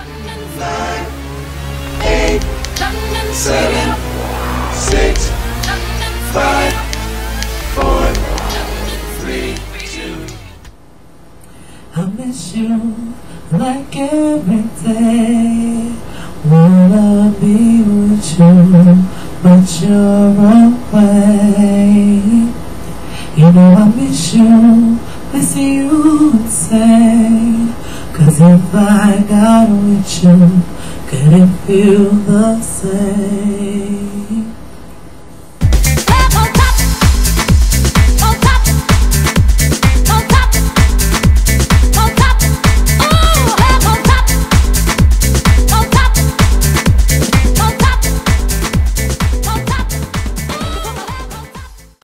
9, 8, 7, 6, 5, 4, 3, 2. I miss you like every day. Wanna be with you, but you're away. You know I miss you insane. 'Cause if I got with you, could it feel the same?